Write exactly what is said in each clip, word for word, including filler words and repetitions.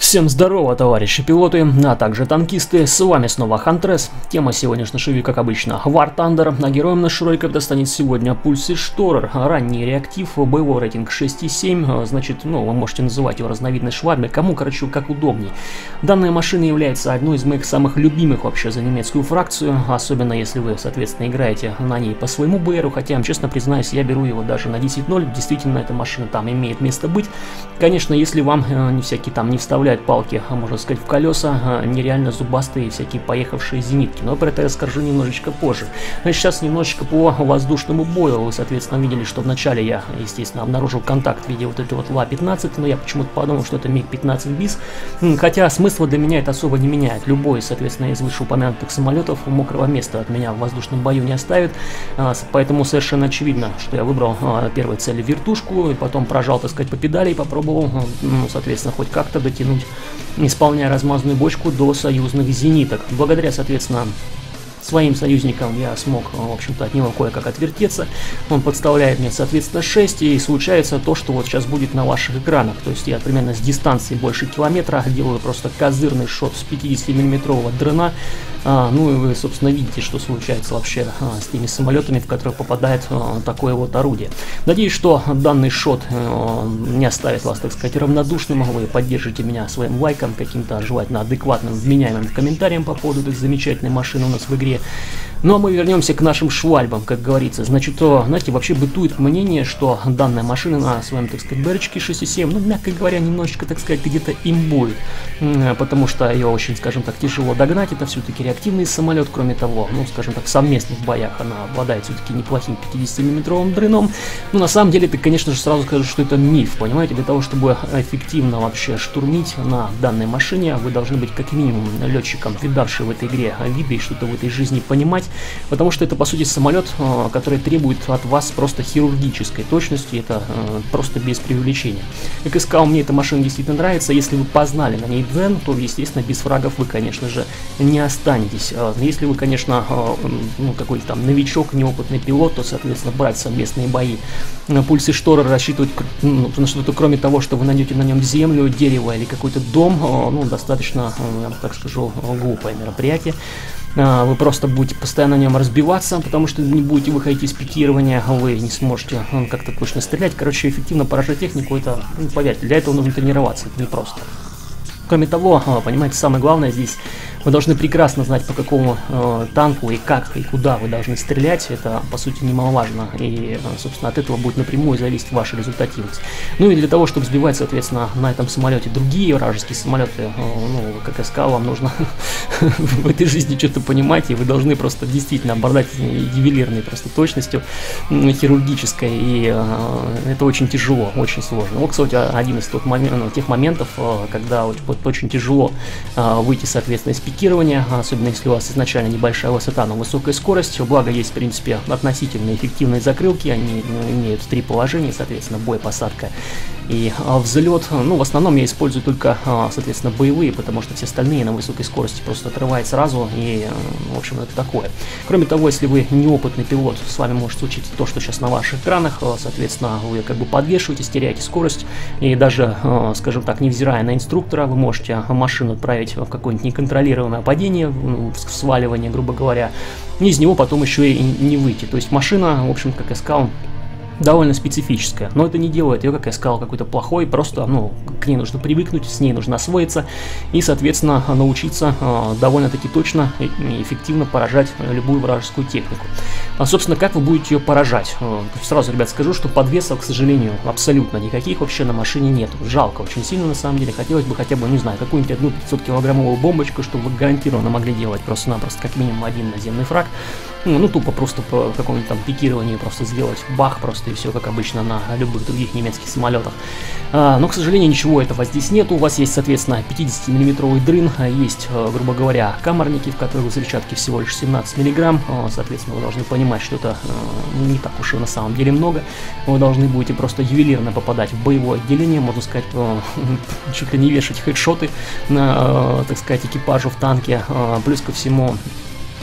Всем здорово, товарищи пилоты, а также танкисты, с вами снова Хантрес. Тема сегодняшней шиви, как обычно, War Thunder, а героем нашей ролика достанет сегодня Pulse Explorer, ранний реактив, боевой рейтинг шесть и семь, значит, ну, вы можете называть его разновидность швабры, кому, короче, как удобней. Данная машина является одной из моих самых любимых вообще за немецкую фракцию, особенно если вы, соответственно, играете на ней по своему БРу, хотя, я вам честно признаюсь, я беру его даже на десять ноль, действительно, эта машина там имеет место быть. Конечно, если вам э, не всякие там не вставляют палки, можно сказать, в колеса, нереально зубастые всякие поехавшие зенитки. Но про это я скажу немножечко позже. Но сейчас немножечко по воздушному бою. Вы, соответственно, видели, что вначале я, естественно, обнаружил контакт в виде вот этой вот Ла пятнадцать, но я почему-то подумал, что это Миг пятнадцать бис. Хотя смысла для меня это особо не меняет. Любой, соответственно, из вышеупомянутых самолетов мокрого места от меня в воздушном бою не оставит. Поэтому совершенно очевидно, что я выбрал первой целью вертушку, и потом прожал, так сказать, по педали и попробовал, ну, соответственно, хоть как-то дотянуть, исполняя размазанную бочку до союзных зениток. Благодаря, соответственно, своим союзникам я смог, в общем-то, от него кое-как отвертеться. Он подставляет мне, соответственно, шесть, и случается то, что вот сейчас будет на ваших экранах. То есть я примерно с дистанции больше километра делаю просто козырный шот с пятидесятимиллиметрового дрона. А, ну и вы, собственно, видите, что случается вообще а, с теми самолетами, в которых попадает а, такое вот орудие. Надеюсь, что данный шот а, не оставит вас, так сказать, равнодушным. Вы поддержите меня своим лайком, каким-то желательно адекватным, вменяемым комментарием по поводу этой замечательной машины у нас в игре. Ну а мы вернемся к нашим швальбам, как говорится. Значит, то, знаете, вообще бытует мнение, что данная машина на своем, так сказать, БРчике шесть и семь, ну, мягко говоря, немножечко, так сказать, где-то имбует. Потому что ее очень, скажем так, тяжело догнать. Это все-таки реактивный самолет. Кроме того, ну, скажем так, в совместных боях она обладает все-таки неплохим пятидесятимиллиметровым дрыном. Ну, на самом деле, ты, конечно же, сразу скажешь, что это миф, понимаете? Для того, чтобы эффективно вообще штурмить на данной машине, вы должны быть как минимум летчиком, видавший в этой игре виды и что-то в этой жизни понимать. Потому что это, по сути, самолет, который требует от вас просто хирургической точности, это просто без преувеличения. Как и сказал, мне эта машина действительно нравится. Если вы познали на ней дзен, то, естественно, без фрагов вы, конечно же, не останетесь. Если вы, конечно, ну, какой-то там новичок, неопытный пилот, то, соответственно, брать совместные бои на Pulse Explorer, рассчитывать ну, на что-то, кроме того, что вы найдете на нем землю, дерево или какой-то дом, ну, достаточно, я так скажу, глупое мероприятие. Вы просто будете постоянно на нем разбиваться, потому что не будете выходить из пикирования, вы не сможете как-то точно стрелять. Короче, эффективно поражать технику, это, ну, поверьте, для этого нужно тренироваться, это непросто. Кроме того, понимаете, самое главное здесь, вы должны прекрасно знать, по какому э, танку и как и куда вы должны стрелять. Это, по сути, немаловажно. И, собственно, от этого будет напрямую зависеть ваша результативность. Ну и для того, чтобы сбивать, соответственно, на этом самолете другие вражеские самолеты, э, ну, как я сказал, вам нужно в этой жизни что-то понимать, и вы должны просто действительно обладать ювелирной просто точностью, хирургической, и э, это очень тяжело, очень сложно. Вот, кстати, один из тот момент, тех моментов, э, когда вот, вот очень тяжело э, выйти, соответственно, из пикирования, особенно если у вас изначально небольшая высота, но высокая скорость. Благо есть, в принципе, относительно эффективные закрылки, они ну, имеют три положения, соответственно, бой, посадка и а, взлет. Ну, в основном я использую только, а, соответственно, боевые, потому что все остальные на высокой скорости просто отрывает сразу, и, в общем, это такое. Кроме того, если вы неопытный пилот, с вами может случиться то, что сейчас на ваших экранах, соответственно, вы как бы подвешиваетесь, теряете скорость, и даже, скажем так, невзирая на инструктора, вы можете машину отправить в какое-нибудь неконтролируемое падение, сваливание, грубо говоря, и из него потом еще и не выйти. То есть машина, в общем, как я сказал, довольно специфическая, но это не делает ее, как я сказал, какой-то плохой, просто, ну, к ней нужно привыкнуть, с ней нужно освоиться и, соответственно, научиться э, довольно-таки точно и эффективно поражать любую вражескую технику. А, собственно, как вы будете ее поражать? Э, сразу, ребят, скажу, что подвесов, к сожалению, абсолютно никаких вообще на машине нет. Жалко очень сильно, на самом деле. Хотелось бы хотя бы, не знаю, какую-нибудь одну пятисоткилограммовую бомбочку, чтобы вы гарантированно могли делать просто-напросто как минимум один наземный фраг. Ну, ну, тупо просто по какому-нибудь там пикировании просто сделать бах просто и все, как обычно на любых других немецких самолетах. А, но, к сожалению, ничего этого здесь нет. У вас есть, соответственно, пятидесятимиллиметровый дрын, есть, грубо говоря, каморники, в которых взрывчатки всего лишь семнадцать миллиграмм. Соответственно, вы должны понимать, что это не так уж и на самом деле много. Вы должны будете просто ювелирно попадать в боевое отделение, можно сказать, чуть ли не вешать хедшоты на, так сказать, экипажу в танке. Плюс ко всему,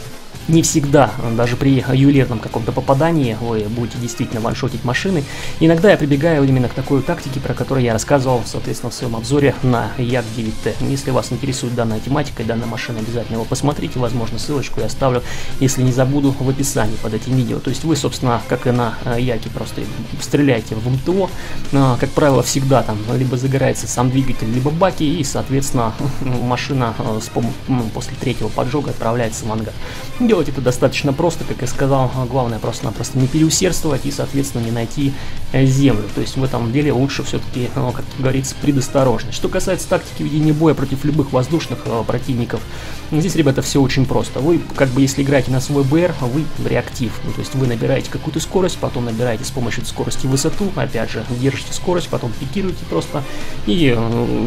Не всегда, даже при ювелирном каком-то попадании, вы будете действительно ваншотить машины. Иногда я прибегаю именно к такой тактике, про которую я рассказывал, соответственно, в своем обзоре на Як девять Т. Если вас интересует данная тематика и данная машина, обязательно его посмотрите. Возможно, ссылочку я оставлю, если не забуду, в описании под этим видео. То есть вы, собственно, как и на Яке, просто стреляете в МТО. Как правило, всегда там либо загорается сам двигатель, либо баки, и, соответственно, машина с пом- ну, после третьего поджога отправляется в ангар. Делать это достаточно просто, как я сказал, главное просто-напросто не переусердствовать и, соответственно, не найти землю. То есть в этом деле лучше все-таки, как говорится, предосторожность. Что касается тактики ведения боя против любых воздушных противников, здесь, ребята, все очень просто. Вы, как бы, если играете на свой БР, вы реактив. Ну, то есть вы набираете какую-то скорость, потом набираете с помощью скорости высоту, опять же, держите скорость, потом пикируете просто и,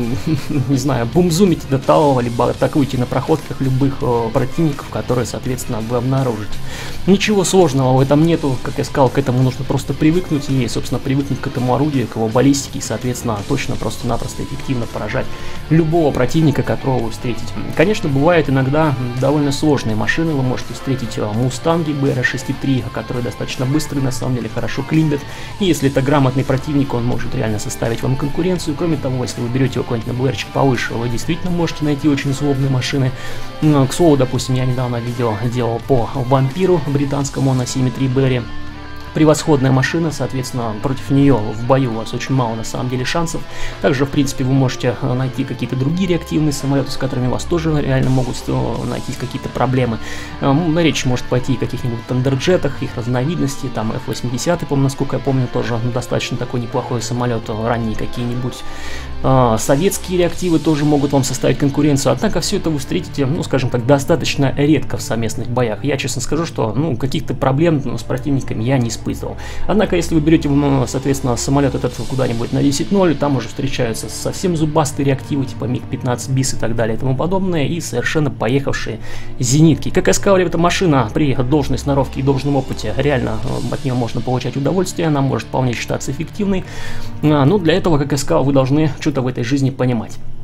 не знаю, бумзумите до талого, либо атакуете на проходках любых противников, которые, соответственно, вы обнаружите. Ничего сложного в этом нету, как я сказал, к этому нужно просто привыкнуть и, собственно, привыкнуть к этому орудию, к его баллистике и, соответственно, точно просто-напросто эффективно поражать любого противника, которого вы встретите. Конечно, бывают иногда довольно сложные машины, вы можете встретить Мустанги бэ эр шесть три, которые достаточно быстрые, на самом деле хорошо клинбят, и если это грамотный противник, он может реально составить вам конкуренцию. Кроме того, если вы берете какой-нибудь на БРчик повыше, вы действительно можете найти очень злобные машины. К слову, допустим, я недавно видео делал по Вампиру британскому на семь три Берри. Превосходная машина, соответственно, против нее в бою у вас очень мало на самом деле шансов. Также, в принципе, вы можете найти какие-то другие реактивные самолеты, с которыми у вас тоже реально могут найтись какие-то проблемы. Речь может пойти о каких-нибудь тандерджетах, их разновидности, там эф восемьдесят, по-моему, насколько я помню, тоже достаточно такой неплохой самолет, ранние какие-нибудь. Советские реактивы тоже могут вам составить конкуренцию, однако все это вы встретите, ну, скажем так, достаточно редко в совместных боях. Я честно скажу, что, ну, каких-то проблем, ну, с противниками я не испытывал. Однако, если вы берете, соответственно, самолет этот куда-нибудь на десять ноль, там уже встречаются совсем зубастые реактивы, типа миг пятнадцать бис и так далее и тому подобное, и совершенно поехавшие зенитки. Как я сказал, эта машина при должной сноровке и должном опыте, реально от нее можно получать удовольствие, она может вполне считаться эффективной. Но для этого, как я сказал, вы должны что-то в этой жизни понимать.